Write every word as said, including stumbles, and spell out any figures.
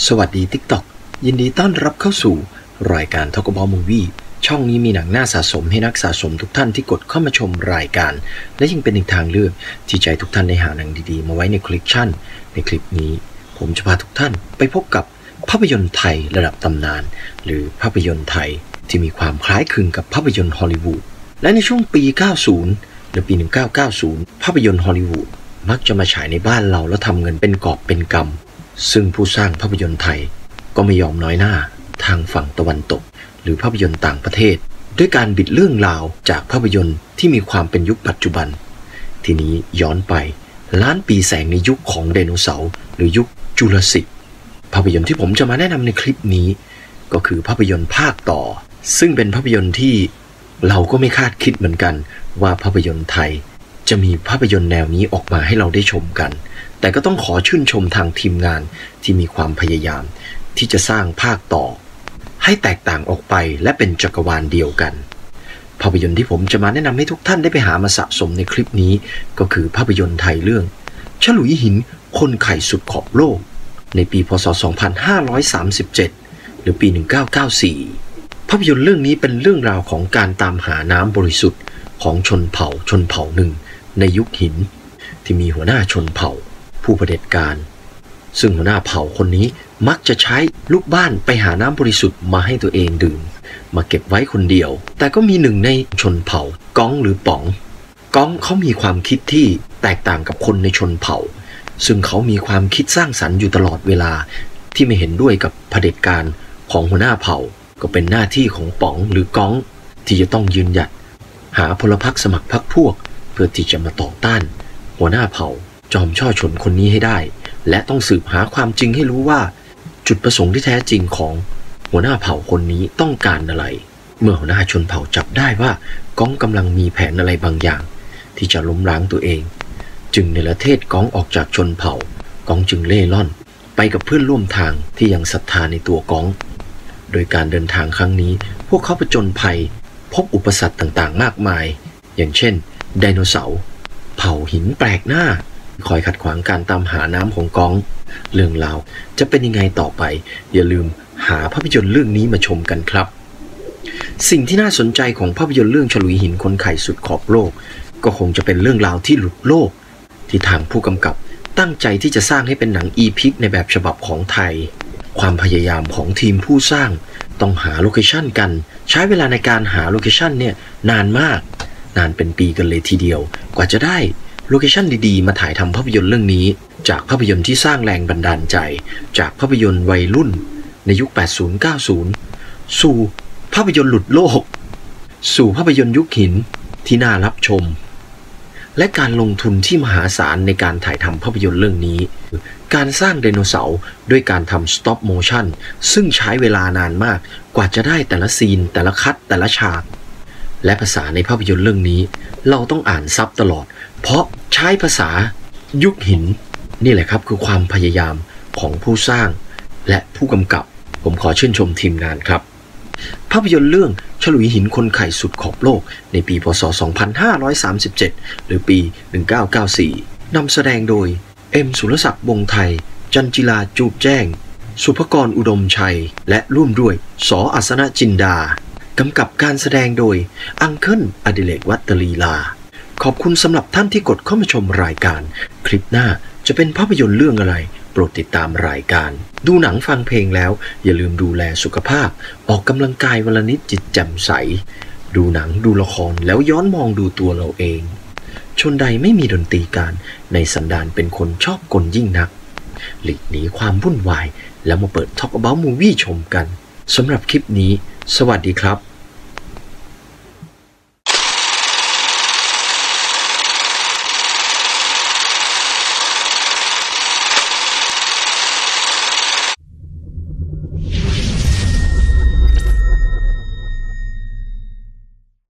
สวัสดี TikTok ยินดีต้อนรับเข้าสู่รายการ Talk About Movie ช่องนี้มีหนังน่าสะสมให้นักสะสมทุกท่านที่กดเข้ามาชมรายการและยังเป็นอีกทางเลือกที่ใจทุกท่านได้หาหนังดีๆมาไว้ในคอลเลกชันในคลิปนี้ผมจะพาทุกท่านไปพบกับภาพยนตร์ไทยระดับตำนานหรือภาพยนตร์ไทยที่มีความคล้ายคลึงกับภาพยนตร์ฮอลลีวูดและในช่วงปี เก้าสิบ หรือปี หนึ่งพันเก้าร้อยเก้าสิบ ภาพยนตร์ฮอลลีวูดมักจะมาฉายในบ้านเราแล้วทำเงินเป็นกอบเป็นกำซึ่งผู้สร้างภาพยนตร์ไทยก็ไม่ยอมน้อยหน้าทางฝั่งตะวันตกหรือภาพยนตร์ต่างประเทศด้วยการบิดเรื่องราวจากภาพยนตร์ที่มีความเป็นยุคปัจจุบันทีนี้ย้อนไปล้านปีแสงในยุคของไดโนเสาร์หรือยุคจูราสสิกภาพยนตร์ที่ผมจะมาแนะนำในคลิปนี้ก็คือภาพยนตร์ภาคต่อซึ่งเป็นภาพยนตร์ที่เราก็ไม่คาดคิดเหมือนกันว่าภาพยนตร์ไทยจะมีภาพยนตร์แนวนี้ออกมาให้เราได้ชมกันแต่ก็ต้องขอชื่นชมทางทีมงานที่มีความพยายามที่จะสร้างภาคต่อให้แตกต่างออกไปและเป็นจักรวาลเดียวกันภาพยนตร์ที่ผมจะมาแนะนำให้ทุกท่านได้ไปหามาสะสมในคลิปนี้ก็คือภาพยนตร์ไทยเรื่องฉลุยหินคนไข่สุดขอบโลกในปีพ.ศ. สองพันห้าร้อยสามสิบเจ็ดหรือปี หนึ่งพันเก้าร้อยเก้าสิบสี่ ภาพยนตร์เรื่องนี้เป็นเรื่องราวของการตามหาน้ำบริสุทธิ์ของชนเผ่าชนเผ่าหนึ่งในยุคหินที่มีหัวหน้าชนเผ่าผู้เผด็จการซึ่งหัวหน้าเผ่าคนนี้มักจะใช้ลูกบ้านไปหาน้ำบริสุทธิ์มาให้ตัวเองดื่มมาเก็บไว้คนเดียวแต่ก็มีหนึ่งในชนเผ่าก้องหรือป๋องก้องเขามีความคิดที่แตกต่างกับคนในชนเผ่าซึ่งเขามีความคิดสร้างสรรค์อยู่ตลอดเวลาที่ไม่เห็นด้วยกับเผด็จการของหัวหน้าเผ่าก็เป็นหน้าที่ของป๋องหรือก้องที่จะต้องยืนหยัดหาพลพรรคสมัครพรรคพวกเพื่อที่จะมาต่อต้านหัวหน้าเผ่าจอมช่อชนคนนี้ให้ได้และต้องสืบหาความจริงให้รู้ว่าจุดประสงค์ที่แท้จริงของหัวหน้าเผ่าคนนี้ต้องการอะไรเมื่อหัวหน้าชนเผ่าจับได้ว่าก้องกำลังมีแผนอะไรบางอย่างที่จะล้มล้างตัวเองจึงเนรเทศก้องออกจากชนเผ่าก้องจึงเล่ร่อนไปกับเพื่อนร่วมทางที่ยังศรัทธาในตัวก้องโดยการเดินทางครั้งนี้พวกเขาผจญภัยพบอุปสรรคต่างๆมากมายอย่างเช่นไดโนเสาร์เผ่าหินแปลกหน้าคอยขัดขวางการตามหาน้ำของก้องเรื่องราวจะเป็นยังไงต่อไปอย่าลืมหาภาพยนตร์เรื่องนี้มาชมกันครับสิ่งที่น่าสนใจของภาพยนตร์เรื่องฉลุยหินคนไข่สุดขอบโลกก็คงจะเป็นเรื่องราวที่หลุดโลกที่ทางผู้กำกับตั้งใจที่จะสร้างให้เป็นหนังอีพิกในแบบฉบับของไทยความพยายามของทีมผู้สร้างต้องหาโลเคชั่นกันใช้เวลาในการหาโลเคชั่นเนี่ยนานมากนานเป็นปีกันเลยทีเดียวกว่าจะได้โลเคชั่นดีๆมาถ่ายทำภาพยนตร์เรื่องนี้จากภาพยนตร์ที่สร้างแรงบันดาลใจจากภาพยนตร์วัยรุ่นในยุค แปดสิบ เก้าสิบ สู่ภาพยนตร์หลุดโลกสู่ภาพยนตร์ยุคหินที่น่ารับชมและการลงทุนที่มหาศาลในการถ่ายทำภาพยนตร์เรื่องนี้การสร้างไดโนเสาร์ด้วยการทำ stop motion ซึ่งใช้เวลานานมากกว่าจะได้แต่ละซีนแต่ละคัทแต่ละฉากและภาษาในภาพยนตร์เรื่องนี้เราต้องอ่านซับตลอดเพราะใช้ภาษายุคหินนี่แหละครับคือความพยายามของผู้สร้างและผู้กำกับผมขอชื่นชมทีมงานครับภาพยนตร์เรื่องฉลุยหินคนไข่สุดขอบโลกในปีพ.ศ. สองพันห้าร้อยสามสิบเจ็ดหรือปี หนึ่งพันเก้าร้อยเก้าสิบสี่นำแสดงโดยเอ็มสุรศักดิ์วงศ์ไทยจันจิลาจูบแจ้งสุภกรอุดมชัยและร่วมด้วยส.อัศนจินดากำกับการแสดงโดยอังเคิลอดิเรกวัตลีลาขอบคุณสำหรับท่านที่กดเข้ามาชมรายการคลิปหน้าจะเป็นภาพยนตร์เรื่องอะไรโปรดติดตามรายการดูหนังฟังเพลงแล้วอย่าลืมดูแลสุขภาพออกกำลังกายวันละนิดจิตแจ่มใสดูหนังดูละครแล้วย้อนมองดูตัวเราเองชนใดไม่มีดนตรีการในสันดานเป็นคนชอบกลยิ่งนักหลีกหนีความวุ่นวายแล้วมาเปิด Talk About Movie ชมกันสำหรับคลิปนี้สวัสดีครับ